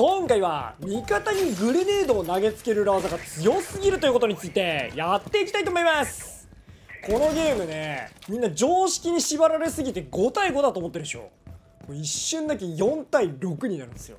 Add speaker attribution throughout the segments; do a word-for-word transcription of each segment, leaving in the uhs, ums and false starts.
Speaker 1: 今回は味方にグレネードを投げつける裏技が強すぎるということについてやっていきたいと思います。このゲームね、みんな常識に縛られすぎてごたいごだと思ってるでしょ。一瞬だけよんたいろくになるんですよ。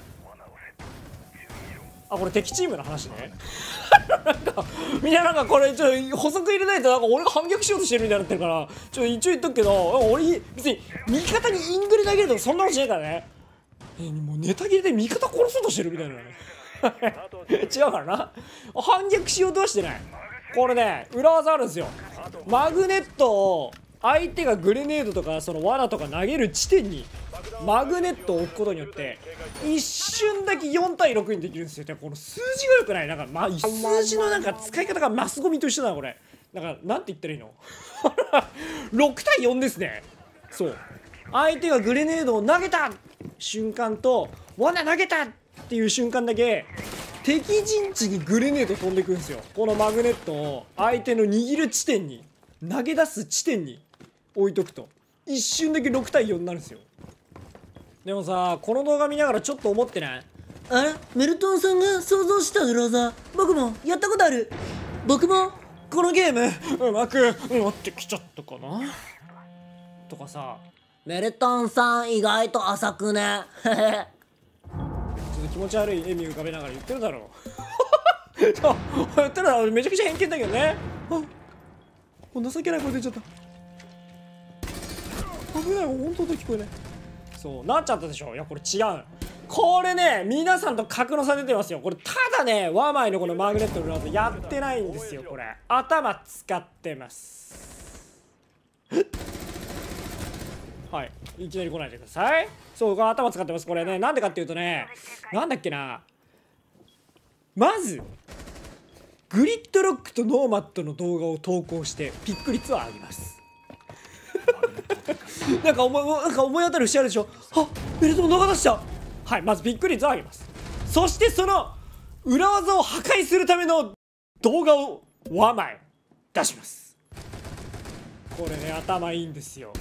Speaker 1: あ、これ敵チームの話ね。なんかみんななんかこれちょっと補足入れないとなんか俺が反逆しようとしてるみたいになってるから、ちょっと一応言っとくけど、俺別に味方にイングレ投げるとかそんなことしないからね。えもうネタ切れで味方殺そうとしてるみたいなね。違うからな、反逆しようとはしてない。これね裏技あるんですよ。マグネットを相手がグレネードとかその罠とか投げる地点にマグネットを置くことによって一瞬だけよんたいろくにできるんですよ。この数字が良くない。なんか、まあ、数字のなんか使い方がマスゴミと一緒だなこれ。なんかなんて言ったらいいの。ろくたいよんですね。そう相手がグレネードを投げた瞬間と罠投げたっていう瞬間だけ敵陣地にグレネード飛んでくるんですよ。このマグネットを相手の握る地点に投げ出す地点に置いとくと一瞬だけろくたいよんになるんですよ。でもさ、この動画見ながらちょっと思ってない？
Speaker 2: あれメルトンさんが想像した裏技、僕もやったことある。僕も
Speaker 1: このゲームうまく持ってきちゃったかなとかさ。
Speaker 2: メルトンさん意外と浅くね。
Speaker 1: ちょっと気持ち悪い笑み浮かべながら言ってるだろう。そう言ってるだろ。めちゃくちゃ偏見だけどね。あ情けない声出ちゃった。危ない。本当と聞こえない。そうなっちゃったでしょ。いやこれ違う。これね皆さんと格の差出てますよ。これただねワマイのこのマグネットの裏技やってないんですよ。これ頭使ってます。はい、いきなり来ないでください。そう、これ頭使ってます。これね、なんでかっていうとね、なんだっけな、まずグリッドロックとノーマットの動画を投稿してピック率を上げます。なんか思いなんか思い当たる節あるでしょ。あ、ベルトの動画出した。はい、まずピック率を上げます。そしてその裏技を破壊するための動画をワマイ出します。これね頭いいんですよ。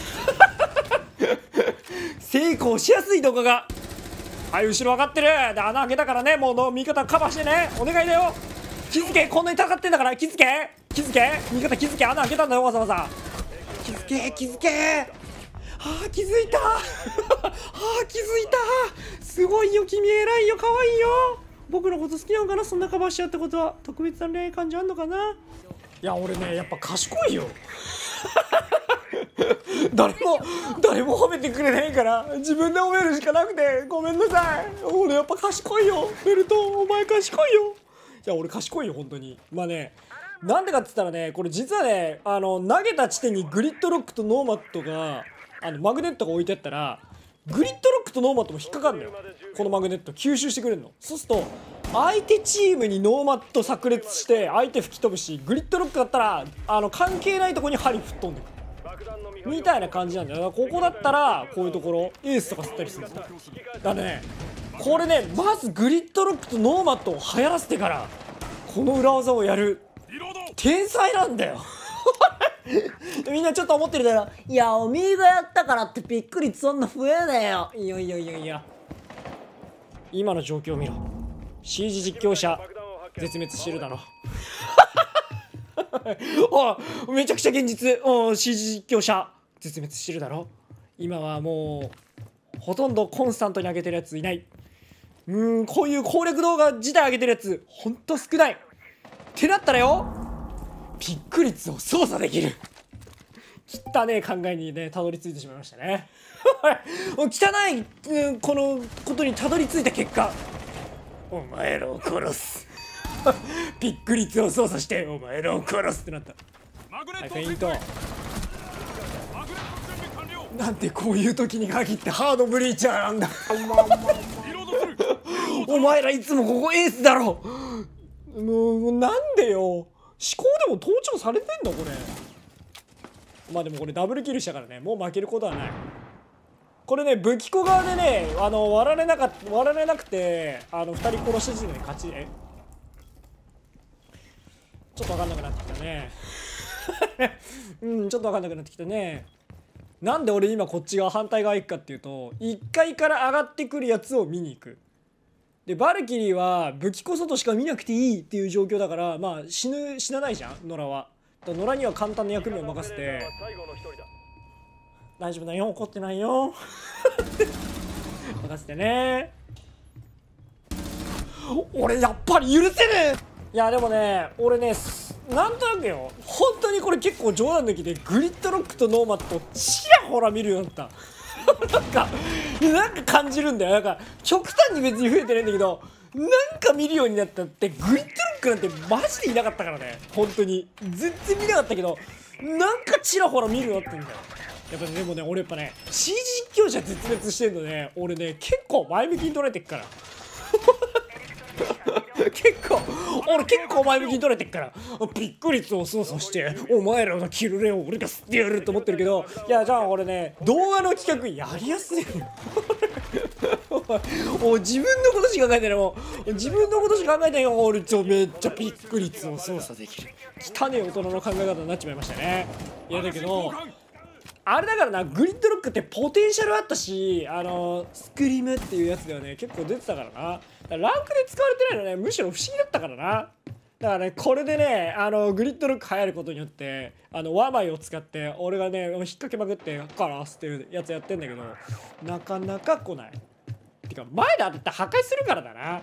Speaker 1: 成功しやすい動画が。はい、後ろ分かってる。で穴開けたからね、もうの味方カバーしてね、お願いだよ。気づけ、こんなに戦ってんだから気づけ気づけ味方気づけ。穴開けたんだよわざわざ。気づけ気づけ。あー気づいた。あー気づいた。すごいよ君、偉いよ、可愛いよ。僕のこと好きなのかな、そんなカバーしちゃうってことは。特別な恋愛感じあんのかな。いや俺ねやっぱ賢いよ。誰も誰も褒めてくれないから自分で褒めるしかなくてごめんなさい。俺やっぱ賢いよベルトン、お前賢いよ。いや俺賢いよ本当に。まあね、なんでかって言ったらね、これ実はねあの投げた地点にグリッドロックとノーマットがあのマグネットが置いてあったらグリッドロックとノーマットも引っかかるんだよ。このマグネット吸収してくれるの。そうすると相手チームにノーマット炸裂して相手吹き飛ぶし、グリッドロックだったらあの関係ないとこに針吹っ飛んでくるみたいな感じなんだよ。だからここだったらこういうところエースとか吸ったりするんですよ。だからねこれねまずグリッドロックとノーマットを流行らせてからこの裏技をやる天才なんだよ。みんなちょっと思ってるだろ。
Speaker 2: いやおみーがやったからってびっくりそんな増えねえよ。
Speaker 1: いやいやいやいや、今の状況を見ろ。 シージー 実況者絶滅してるだろ。あめちゃくちゃ現実。うん シージー 実況者絶滅してるだろ。今はもうほとんどコンスタントに上げてるやついない。うーんこういう攻略動画自体上げてるやつほんと少ない。ってなったらよ、ピック率を操作できる汚ねえ考えにねたどり着いてしまいましたね。汚い、うん、このことにたどり着いた結果、お前らを殺す。ピック率を操作してお前らを殺すってなった。はい、フェイント。なんでこういう時に限ってハードブリーチャーなんだ。お前らいつもここエースだろ。もうなんでよ、思考でも盗聴されてんのこれ。まあでもこれダブルキルしたからねもう負けることはない。これね武器庫側でねあの割られなかった割られなくてあのふたり殺した時点で勝ち。えちょっと分かんなくなってきたね。うんちょっと分かんなくなってきたね。なんで俺今こっち側反対側行くかっていうといっかいから上がってくるやつを見に行く。 でバルキリーは武器こそとしか見なくていいっていう状況だから、まあ死ぬ死なないじゃん野良は。だから野良には簡単な役目を任せて、大丈夫だよ、怒ってないよ任せてね。俺やっぱり許せねえ。いやでもね俺ねなんとなくよ、本当にこれ結構冗談抜きでグリッドロックとノーマットちらほら見るようになったなんかなんか感じるんだよ。なんか極端に別に増えてないんだけど、なんか見るようになったって。グリッドロックなんてマジでいなかったからね、本当に全然見なかったけど、なんかちらほら見るようになってんだよ。やっぱね、でもね俺やっぱね シージー 実況者絶滅してんのね、俺ね結構前向きに捉えてっから結構俺結構前向きに取れてっから、びっくり率を操作してお前らのキルレを俺が吸ってやると思ってるけど、いやじゃあ俺ね動画の企画やりやすいよお自分のことしか考えてない、もう自分のことしか考えてないよ。俺ちょめっちゃびっくり率を操作できる汚ねえ大人の考え方になっちまいましたね。いやだけどあれだからな、グリッドロックってポテンシャルあったし、あのスクリームっていうやつではね結構出てたからな。だからランクで使われてないのね、むしろ不思議だったからな。だからねこれでねあのグリッドロック流行ることによってあのワマイを使って俺がね引っ掛けまくってカラスっていうやつやってんだけど、なかなか来ない。てか前で当たって破壊するからだな。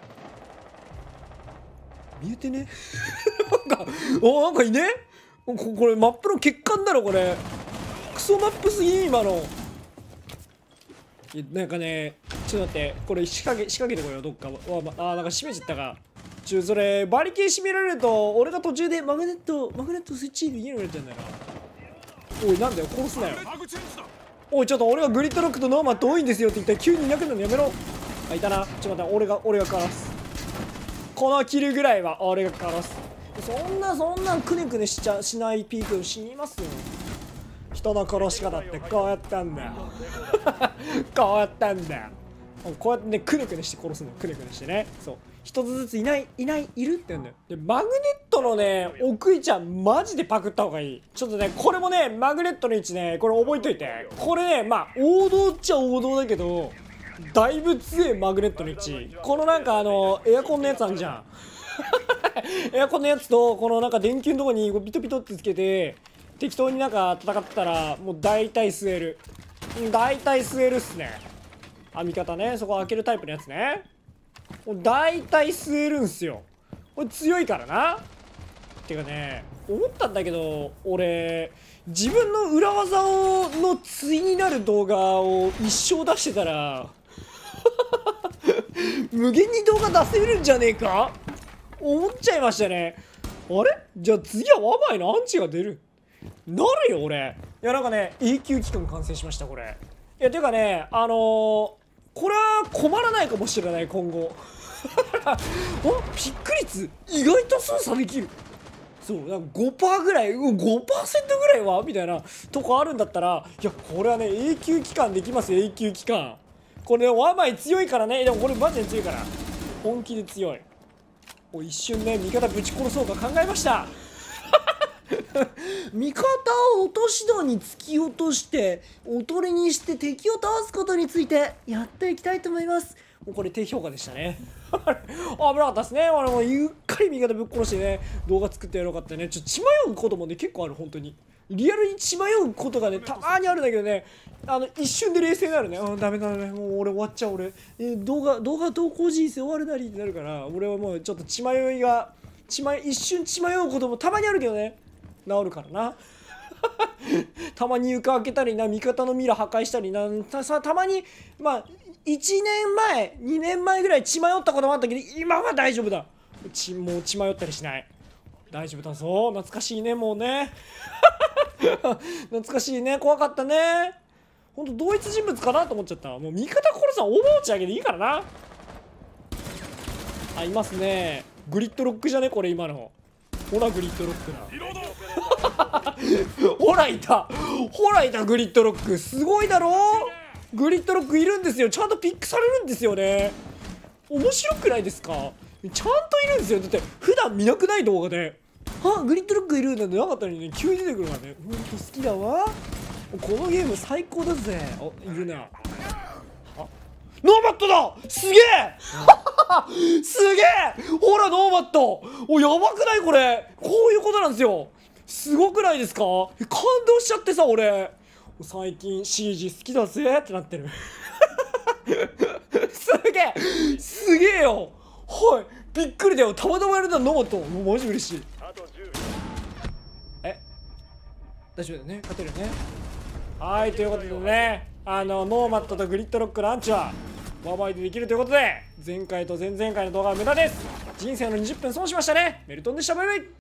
Speaker 1: 見えてねなんかおなんかいねここれマップの欠陥だろこれ。クソマップすぎ今の。いやなんかねちょっと待って、これ仕掛け仕掛けてこようどっか。わ、ま、あーなんか閉めちゃったか。ちょそれバリケー閉められると俺が途中でマグネットマグネットスイッチできなくなっちゃうんだよな。おいなんだよ殺すなよ。おいちょっと俺がグリッドロックとノーマット多いんですよって言ったら急にいなくなるのやめろ。あいたな。ちょっと待って俺が俺がからす。このキルぐらいは俺がからす。そんなそんなくねくねしちゃしないピーク死にますよ。人の殺し方ってこうやったんだよこうやったんだよ。こうやってねくねくねして殺すの、くねくねしてね。そう一つずついないいないいるって言うんだよ。でマグネットのね奥位置はマジでパクった方がいい。ちょっとねこれもねマグネットの位置ねこれ覚えといて。これねまあ王道っちゃ王道だけどだいぶ強いマグネットの位置。このなんかあのエアコンのやつあんじゃんエアコンのやつとこのなんか電球のとこにピトピトってつけて適当になんか戦ってたらもう大体吸える。大体吸えるっすね。あ味方ねそこ開けるタイプのやつね。もう大体吸えるんすよ。これ強いからな。てかね思ったんだけど俺自分の裏技をの対になる動画を一生出してたら無限に動画出せるんじゃねえか思っちゃいましたね。あれじゃあ次はワマイのアンチが出るなるよ俺。いやなんかね永久期間完成しましたこれ。いやていうかねあのー、これは困らないかもしれない今後おピック率意外と操作できる。そうなんか ごパーセント ぐらい ごパーセント ぐらいはみたいなとこあるんだったら、いやこれはね永久期間できますよ。永久期間これねワマイ強いからね。でもこれマジで強いから本気で強い。お一瞬ね味方ぶち殺そうか考えました味方を落とし戸に突き落としておとりにして敵を倒すことについてやっていきたいと思います。もうこれ低評価でしたね危なかったですね。俺もゆっかり味方ぶっ殺してね動画作ってやろうかってね。ちょっと血迷うこともね結構ある。本当にリアルに血迷うことがねたまにあるんだけどね、あの一瞬で冷静になるね。あダメだねもう俺終わっちゃう俺、えー、動画動画投稿人生終わるなりってなるから、俺はもうちょっと血迷いが血迷一瞬血迷うこともたまにあるけどね治るからなたまに床開けたりな味方のミラー破壊したりな た, さたまにまあいちねんまえにねんまえぐらい血迷ったこともあったけど今は大丈夫だ。血もう血迷ったりしない。大丈夫だぞ。懐かしいねもうね懐かしいね。怖かったね。ほんと同一人物かなと思っちゃった。もう味方殺さんオーバーウォッチ上げていいからな。あいますね。グリッドロックじゃねこれ今の。ほらグリッドロックだほらいたほらいたグリッドロックすごいだろ。グリッドロックいるんですよ。ちゃんとピックされるんですよね。面白くないですか。ちゃんといるんですよ。だって普段見なくない動画であグリッドロックいるなんてなかったのにね急に出てくるからね。ほんと好きだわこのゲーム最高だぜ。あいるなあノーバットだすげえすげえ、ほらノーマット、おやばくないこれ、こういうことなんですよ。すごくないですか。感動しちゃってさ、俺最近 シージー 好きだぜってなってるすげえすげえよ、はい、びっくりだよ。たまたまやれたノーマット、もうマジ嬉しい。え、大丈夫だよね、勝てるよね。はい、ということでね、あのノーマットとグリッドロックのアンチはワバイでできるということで、前回と前々回の動画は無駄です。人生のにじゅっぷん損しましたね。メルトンでした。バイバイ。